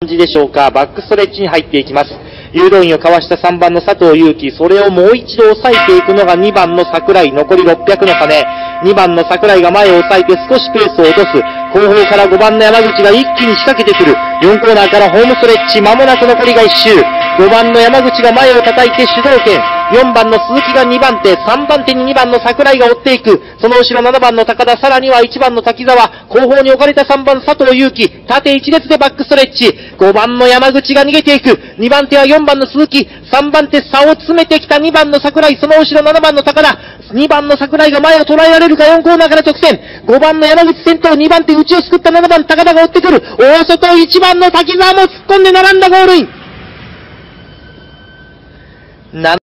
じでしょうか。バックストレッチに入っていきます。誘導員をかわした3番の佐藤悠基、それをもう一度抑えていくのが2番の桜井、残り600の鐘。2番の桜井が前を抑えて少しペースを落とす。後方から5番の山口が一気に仕掛けてくる。4コーナーからホームストレッチ、間もなく残りが1周。5番の山口が前を叩いて主導権。4番の鈴木が2番手、3番手に2番の桜井が追っていく。その後ろ7番の高田、さらには1番の滝沢、後方に置かれた3番佐藤悠基、縦1列でバックストレッチ。5番の山口が逃げていく。2番手は4番の鈴木、3番手差を詰めてきた2番の桜井、その後ろ7番の高田、2番の桜井が前を捉えられるか。4コーナーから直線。5番の山口先頭、2番手内をすくった7番高田が追ってくる。大外1番の滝沢も突っ込んで並んだゴールイン。